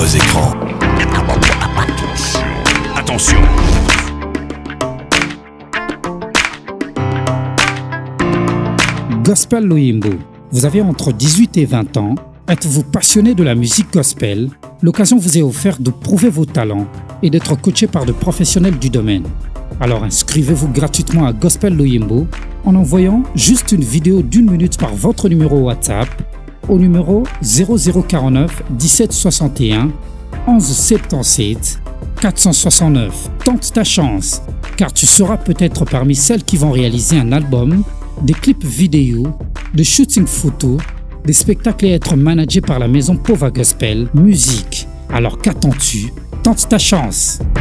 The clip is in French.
vos écrans. Attention. Gospel Luyimbo. Vous avez entre 18 et 20 ans. Êtes-vous passionné de la musique gospel? L'occasion vous est offerte de prouver vos talents et d'être coaché par de professionnels du domaine. Alors inscrivez-vous gratuitement à Gospel Luyimbo en envoyant juste une vidéo d'1 minute par votre numéro WhatsApp au numéro 0049 17 61 11 77 469. Tente ta chance, car tu seras peut-être parmi celles qui vont réaliser un album, des clips vidéo, des shootings photos, des spectacles et être managé par la maison Pova Gospel Musique. Alors qu'attends-tu? Tente ta chance!